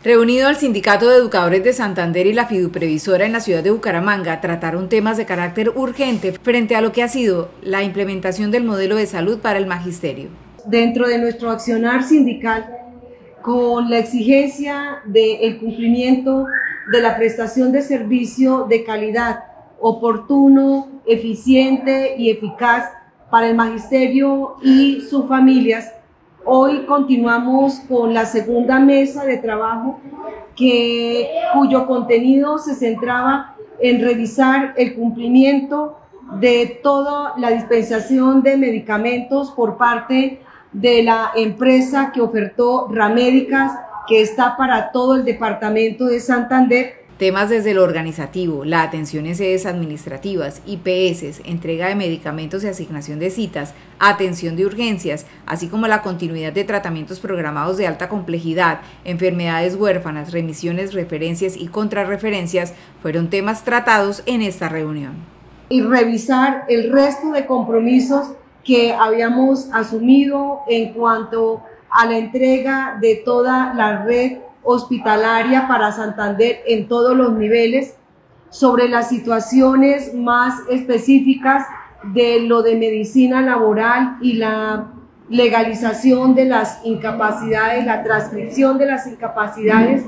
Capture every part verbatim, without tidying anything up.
Reunido el Sindicato de Educadores de Santander y la Fiduprevisora en la ciudad de Bucaramanga, trataron temas de carácter urgente frente a lo que ha sido la implementación del modelo de salud para el magisterio. Dentro de nuestro accionar sindical, con la exigencia del cumplimiento de la prestación de servicio de calidad, oportuno, eficiente y eficaz para el magisterio y sus familias, hoy continuamos con la segunda mesa de trabajo que, cuyo contenido se centraba en revisar el cumplimiento de toda la dispensación de medicamentos por parte de la empresa que ofertó Ramédicas, que está para todo el departamento de Santander. Temas desde lo organizativo, la atención en sedes administrativas, I P S, entrega de medicamentos y asignación de citas, atención de urgencias, así como la continuidad de tratamientos programados de alta complejidad, enfermedades huérfanas, remisiones, referencias y contrarreferencias, fueron temas tratados en esta reunión. Y revisar el resto de compromisos que habíamos asumido en cuanto a la entrega de toda la red hospitalaria para Santander en todos los niveles, sobre las situaciones más específicas de lo de medicina laboral y la legalización de las incapacidades, la transcripción de las incapacidades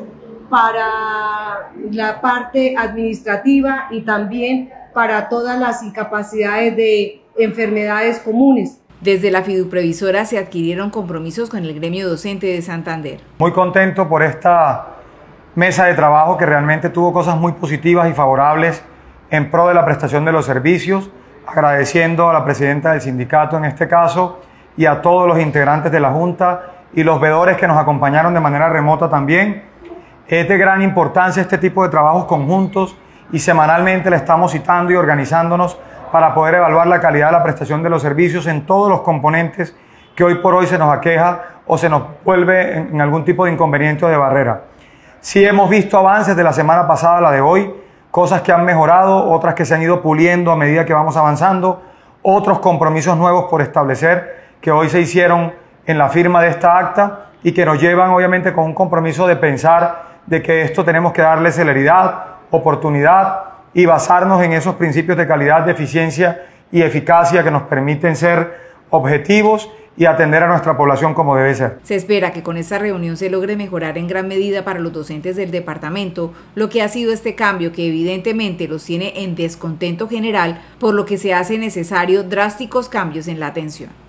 para la parte administrativa y también para todas las incapacidades de enfermedades comunes. Desde la Fiduprevisora se adquirieron compromisos con el gremio docente de Santander. Muy contento por esta mesa de trabajo que realmente tuvo cosas muy positivas y favorables en pro de la prestación de los servicios, agradeciendo a la presidenta del sindicato en este caso y a todos los integrantes de la Junta y los veedores que nos acompañaron de manera remota también. Es de gran importancia este tipo de trabajos conjuntos y semanalmente le estamos citando y organizándonos para poder evaluar la calidad de la prestación de los servicios en todos los componentes que hoy por hoy se nos aqueja o se nos vuelve en algún tipo de inconveniente o de barrera. Sí hemos visto avances de la semana pasada a la de hoy, cosas que han mejorado, otras que se han ido puliendo a medida que vamos avanzando, otros compromisos nuevos por establecer que hoy se hicieron en la firma de esta acta y que nos llevan obviamente con un compromiso de pensar de que esto tenemos que darle celeridad, oportunidad y basarnos en esos principios de calidad, de eficiencia y eficacia que nos permiten ser objetivos y atender a nuestra población como debe ser. Se espera que con esta reunión se logre mejorar en gran medida para los docentes del departamento lo que ha sido este cambio que evidentemente los tiene en descontento general, por lo que se hace necesario drásticos cambios en la atención.